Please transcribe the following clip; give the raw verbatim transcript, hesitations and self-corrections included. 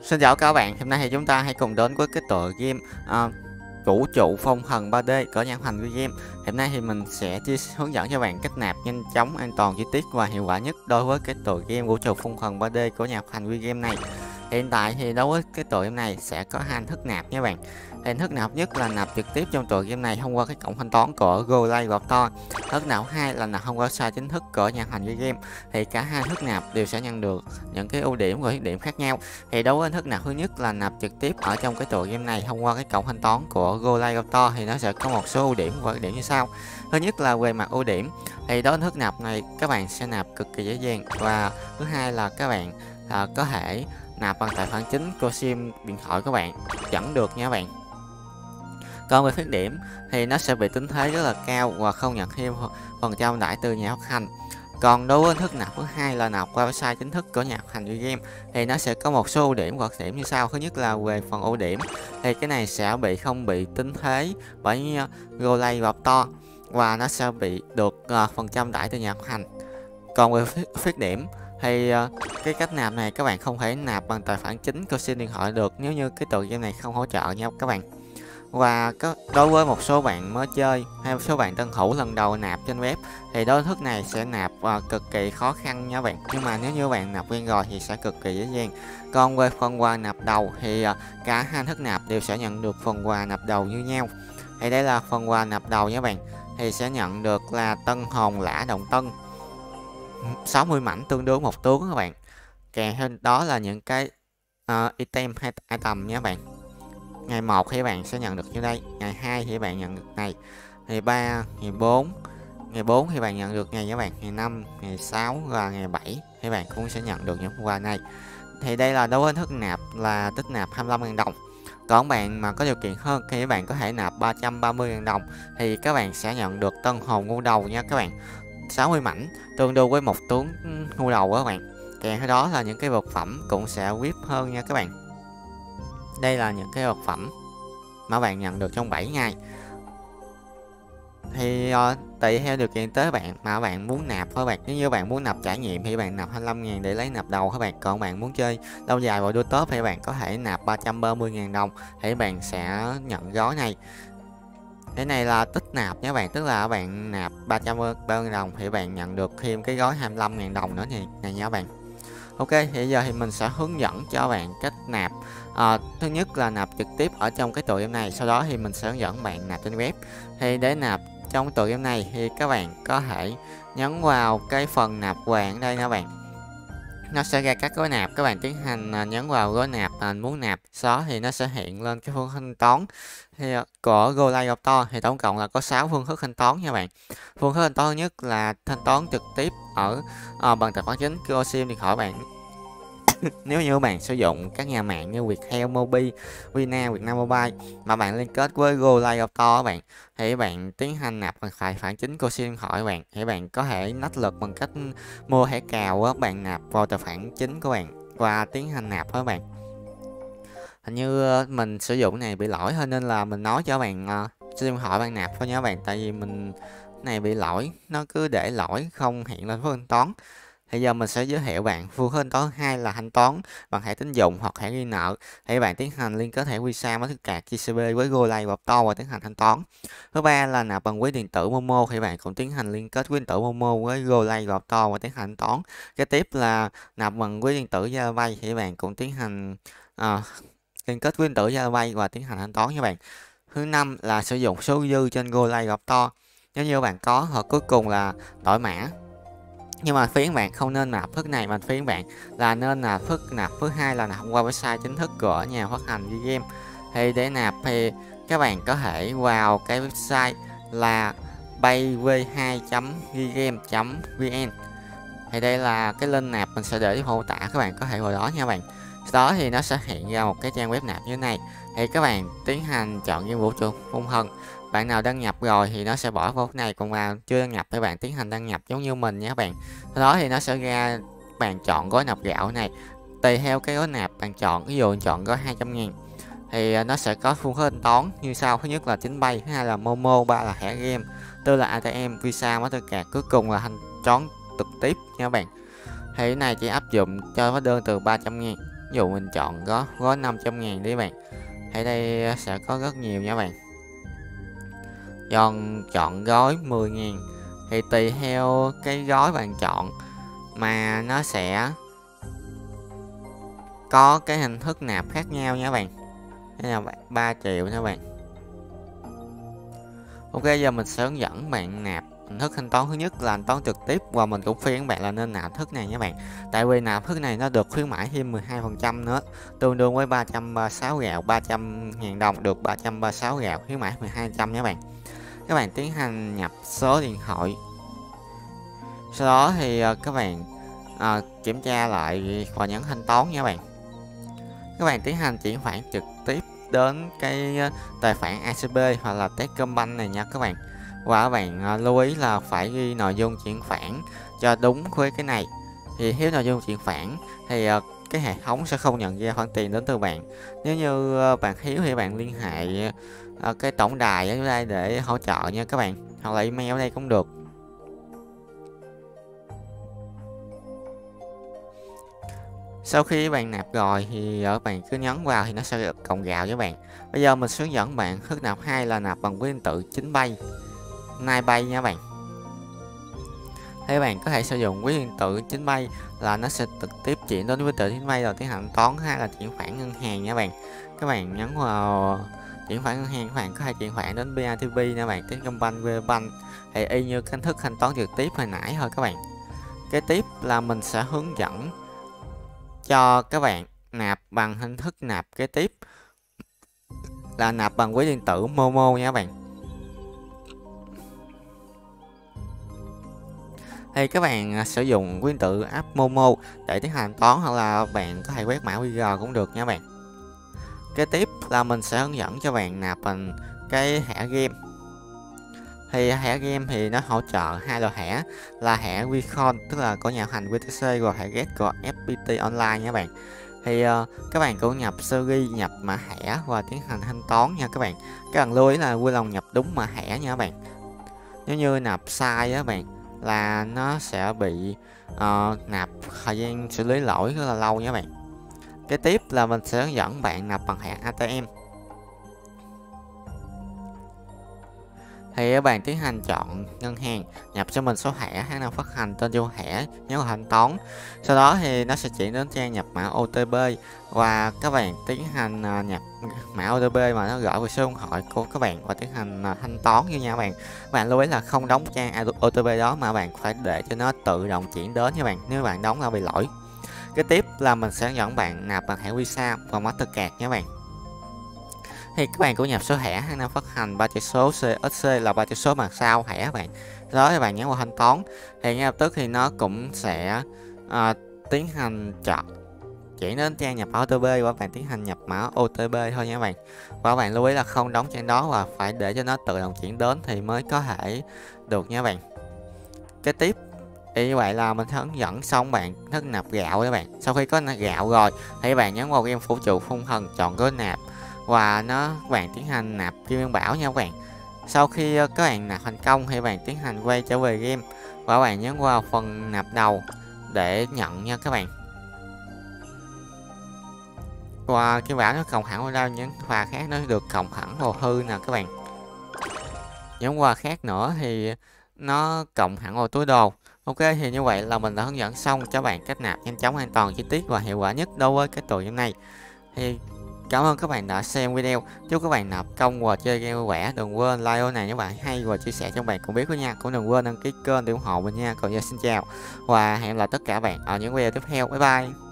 Xin chào các bạn, hôm nay thì chúng ta hãy cùng đến với cái tựa game à, Vũ trụ phong thần ba D của nhà phát hành Vui Game. Hôm nay thì mình sẽ chia hướng dẫn cho bạn cách nạp nhanh chóng, an toàn, chi tiết và hiệu quả nhất đối với cái tựa game Vũ trụ phong thần ba D của nhà phát hành Vui Game này. Hiện tại thì đối với cái tựa game này sẽ có hai hình thức nạp nha bạn. Hình thức nạp nhất là nạp trực tiếp trong tựa game này thông qua cái cổng thanh toán của GoLay và To. Thức nạp hai là nạp thông qua site chính thức của nhà phát hành Vui Game. Thì cả hai thức nạp đều sẽ nhận được những cái ưu điểm và khuyết điểm khác nhau. Thì đối với hình thức nạp thứ nhất là nạp trực tiếp ở trong cái tựa game này thông qua cái cổng thanh toán của GoLay To thì nó sẽ có một số ưu điểm và khuyết điểm như sau. Thứ nhất là về mặt ưu điểm thì đối với hình thức nạp này các bạn sẽ nạp cực kỳ dễ dàng, và thứ hai là các bạn à, có thể nạp bằng tài khoản chính của sim điện thoại các bạn vẫn được nha các bạn. Còn về khuyết điểm thì nó sẽ bị tính thuế rất là cao và không nhận thêm phần trăm lãi từ nhà phát hành. Còn đối với hình thức nạp thứ hai là nạp qua website chính thức của nhà phát hành Vui Game thì nó sẽ có một số ưu điểm và khuyết điểm như sau. Thứ nhất là về phần ưu điểm thì cái này sẽ bị không bị tính thuế bởi GoLay và To, và nó sẽ bị được uh, phần trăm lãi từ nhà phát hành. Còn về khuyết điểm thì uh, cái cách nạp này các bạn không thể nạp bằng tài khoản chính của sim điện thoại được nếu như cái tựa game này không hỗ trợ nhau các bạn. Và có đối với một số bạn mới chơi hay một số bạn tân thủ lần đầu nạp trên web thì đối thức này sẽ nạp uh, cực kỳ khó khăn nha bạn, nhưng mà nếu như bạn nạp quen rồi thì sẽ cực kỳ dễ dàng. Còn về phần quà nạp đầu thì uh, cả hai thức nạp đều sẽ nhận được phần quà nạp đầu như nhau. Thì đây là phần quà nạp đầu nha bạn, thì sẽ nhận được là tân hồn lã động tân sáu mươi mảnh tương đương một tướng các bạn, kèm theo đó là những cái uh, item hay item nha bạn. Ngày một thì bạn sẽ nhận được như đây, ngày hai thì bạn nhận được này, ngày ba, ngày bốn, ngày bốn thì bạn nhận được ngày các bạn, ngày năm, ngày sáu và ngày bảy thì bạn cũng sẽ nhận được những quà này. Thì đây là đối với thức nạp là tích nạp hai mươi lăm nghìn đồng. Còn bạn mà có điều kiện hơn thì các bạn có thể nạp ba trăm ba mươi nghìn đồng thì các bạn sẽ nhận được tân hồn ngu đầu nha các bạn, sáu mươi mảnh tương đương với một tướng ngu đầu của các bạn. Kèm theo đó là những cái vật phẩm cũng sẽ vip hơn nha các bạn. Đây là những cái vật phẩm mà bạn nhận được trong bảy ngày. Thì uh, tùy theo điều kiện tới bạn mà bạn muốn nạp các bạn. Nếu như bạn muốn nạp trải nghiệm thì bạn nạp hai mươi lăm nghìn để lấy nạp đầu các bạn. Còn bạn muốn chơi lâu dài và đua top thì bạn có thể nạp ba trăm ba mươi nghìn đồng thì bạn sẽ nhận gói này. Cái này là tích nạp nhé bạn, tức là bạn nạp ba trăm ba mươi nghìn đồng thì bạn nhận được thêm cái gói hai mươi lăm nghìn đồng nữa này, này nha bạn. Ok, thì giờ thì mình sẽ hướng dẫn cho bạn cách nạp. À, thứ nhất là nạp trực tiếp ở trong cái tựa game này, sau đó thì mình sẽ hướng dẫn bạn nạp trên web. Thì để nạp trong tựa game này thì các bạn có thể nhấn vào cái phần nạp vàng đây nha bạn. Nó sẽ ra các gói nạp, các bạn tiến hành nhấn vào gói nạp mà muốn nạp, sau đó thì nó sẽ hiện lên cái phương thanh toán thì của GoLay To. Thì tổng cộng là có sáu phương thức thanh toán nha bạn. Phương thức thanh toán thứ nhất là thanh toán trực tiếp ở uh, bằng tài khoản chính của sim điện thoại bạn. Nếu như bạn sử dụng các nhà mạng như Viettel, Mobi, Vina, Vietnam Mobile mà bạn liên kết với GoLay To các bạn, thì bạn tiến hành nạp bằng tài khoản chính của sim điện thoại các bạn, thì bạn có thể nách lực bằng cách mua thẻ cào các bạn nạp vào tài khoản chính của bạn và tiến hành nạp các bạn. Hình như mình sử dụng này bị lỗi thôi nên là mình nói cho bạn uh, sim điện thoại bạn nạp thôi nha bạn, tại vì mình này bị lỗi, nó cứ để lỗi không hiện lên phương thanh toán. Thì giờ mình sẽ giới thiệu bạn phương thức thanh toán hai là thanh toán bằng thẻ tín dụng hoặc thẻ ghi nợ. Thì bạn tiến hành liên kết thẻ Visa, Mastercard, giê xê bê với GoLay và To và tiến hành thanh toán. Thứ ba là nạp bằng ví điện tử Momo, thì bạn cũng tiến hành liên kết ví điện tử Momo với GoLay và To và tiến hành thanh toán. Kế tiếp là nạp bằng ví điện tử Zalopay, thì bạn cũng tiến hành uh, liên kết ví điện tử Zalopay và tiến hành thanh toán nha bạn. Thứ năm là sử dụng số dư trên GoLay và To. Nếu như bạn có, hoặc cuối cùng là đổi mã. Nhưng mà phiến bạn không nên nạp thức này, mà phiến bạn là nên là thức nạp thứ hai là nạp qua website chính thức của nhà phát hành Vui Game. Thì để nạp thì các bạn có thể vào cái website là bayv hai chấm vigame chấm vn. Thì đây là cái link nạp mình sẽ để mô tả, các bạn có thể vào đó nha bạn. Sau đó thì nó sẽ hiện ra một cái trang web nạp như thế này. Thì các bạn tiến hành chọn game vũ trụ phong thần. Bạn nào đăng nhập rồi thì nó sẽ bỏ vào này, còn mà chưa đăng nhập thì bạn tiến hành đăng nhập giống như mình nha các bạn. Sau đó thì nó sẽ ra bạn chọn gói nạp gạo này. Tùy theo cái gói nạp bạn chọn, ví dụ chọn gói hai trăm nghìn thì nó sẽ có phương thức thanh toán như sau. Thứ nhất là chính bay, thứ hai là Momo, ba là thẻ game, tư là a tê em, Visa, Mastercard, cuối cùng là thanh toán trực tiếp nha các bạn. Thì cái này chỉ áp dụng cho hóa đơn từ ba trăm nghìn. Ví dụ mình chọn gói gói năm trăm ngàn đi các bạn, thì đây sẽ có rất nhiều nha các bạn. Chọn chọn gói mười ngàn thì tùy theo cái gói bạn chọn mà nó sẽ có cái hình thức nạp khác nhau nha các bạn. Đây là ba triệu nha các bạn. Ok, giờ mình sẽ hướng dẫn bạn nạp hình thức thanh toán. Thứ nhất là thanh toán trực tiếp, và mình cũng khuyên bạn là nên nạp thức này nha bạn. Tại vì nạp thức này nó được khuyến mãi thêm mười hai phần trăm nữa, tương đương với ba trăm ba mươi sáu gạo, ba trăm ngàn đồng được ba trăm ba mươi sáu gạo, khuyến mãi mười hai phần trăm nha bạn. Các bạn tiến hành nhập số điện thoại. Sau đó thì các bạn à, kiểm tra lại và nhấn thanh toán nha bạn. Các bạn tiến hành chuyển khoản trực tiếp đến cái tài khoản a xê bê hoặc là Techcombank này nha các bạn. Và các bạn lưu ý là phải ghi nội dung chuyển khoản cho đúng với cái này. Thì thiếu nội dung chuyển khoản thì cái hệ thống sẽ không nhận ra khoản tiền đến từ bạn. Nếu như bạn thiếu thì bạn liên hệ cái tổng đài ở đây để hỗ trợ nha các bạn, hoặc là email ở đây cũng được. Sau khi bạn nạp rồi thì ở bạn cứ nhấn vào thì nó sẽ được cộng gạo với bạn. Bây giờ mình hướng dẫn bạn thức nạp hai là nạp bằng ví điện tử chín bay, nine bay nha bạn. Thế bạn có thể sử dụng ví điện tử chín bay là nó sẽ trực tiếp chuyển đến ví điện tử chín bay rồi tiến hành toán. Hay là chuyển khoản ngân hàng nha bạn. Các bạn nhấn vào chuyển khoản ngân hàng, các bạn có thể chuyển khoản đến bê a tê pê nha bạn, Techcombank, Vbank, thì y như cách thức thanh toán trực tiếp hồi nãy thôi các bạn. Kế tiếp là mình sẽ hướng dẫn cho các bạn nạp bằng hình thức nạp kế tiếp là nạp bằng ví điện tử Momo nha các bạn. Thì các bạn sử dụng ví điện tử app Momo để tiến hành toán, hoặc là bạn có thể quét mã quy rờ cũng được nha bạn. Kế tiếp là mình sẽ hướng dẫn cho bạn nạp bằng cái thẻ game. Thì thẻ game thì nó hỗ trợ hai loại thẻ là thẻ Vicon, tức là có nhà hành vê tê xê, và thẻ Get của ép pê tê Online nha bạn. Thì uh, các bạn cũng nhập series, nhập mã thẻ và tiến hành thanh toán nha các bạn. Các bạn lưu ý là vui lòng nhập đúng mã thẻ nha các bạn. Nếu như nạp sai á bạn là nó sẽ bị uh, nạp thời gian xử lý lỗi rất là lâu nha các bạn. Kế tiếp là mình sẽ hướng dẫn bạn nạp bằng thẻ a tê em. Thì các bạn tiến hành chọn ngân hàng, nhập cho mình số thẻ, tháng năm phát hành, tên chủ thẻ, nhớ vào thanh toán. Sau đó thì nó sẽ chuyển đến trang nhập mã ô tê pê, và các bạn tiến hành nhập mã ô tê pê mà nó gửi vào số điện thoại của các bạn và tiến hành thanh toán như nha các bạn. Các bạn lưu ý là không đóng trang ô tê pê đó mà bạn phải để cho nó tự động chuyển đến nha bạn, nếu bạn đóng là bị lỗi. Kế tiếp là mình sẽ dẫn bạn nạp bằng thẻ Visa và Mastercard nha các bạn. Thì các bạn cũng nhập số thẻ, tháng năm phát hành, ba chữ số, xê ét xê là ba chữ số mặt sau thẻ các bạn. Đó thì bạn nhấn vào thanh toán thì ngay lập tức thì nó cũng sẽ à, tiến hành chọn chuyển đến trang nhập mã ô tê pê, và bạn tiến hành nhập mã ô tê pê thôi nha các bạn. Và các bạn lưu ý là không đóng trang đó và phải để cho nó tự động chuyển đến thì mới có thể được nha các bạn. Kế tiếp thì như vậy là mình hướng dẫn xong bạn thức nạp gạo các bạn. Sau khi có gạo rồi thì bạn nhấn vào game phụ trụ phong thần, chọn gói nạp và nó các bạn tiến hành nạp Kim Nguyên Bảo nha các bạn. Sau khi các bạn nạp thành công thì bạn tiến hành quay trở về game và các bạn nhấn vào phần nạp đầu để nhận nha các bạn. Và Kim Bảo nó cộng hẳn vào đâu, nhấn pha khác nó được cộng hẳn vào hư nè các bạn. Nhấn qua khác nữa thì nó cộng hẳn vào túi đồ. Ok, thì như vậy là mình đã hướng dẫn xong cho bạn cách nạp nhanh chóng, an toàn, chi tiết và hiệu quả nhất đối với cái tựa game này. Thì cảm ơn các bạn đã xem video. Chúc các bạn nạp công và chơi game vui vẻ. Đừng quên like video này nếu bạn hay và chia sẻ cho bạn cùng biết với nha. Cũng đừng quên đăng ký kênh để ủng hộ mình nha. Còn giờ xin chào và hẹn gặp lại tất cả bạn ở những video tiếp theo. Bye bye.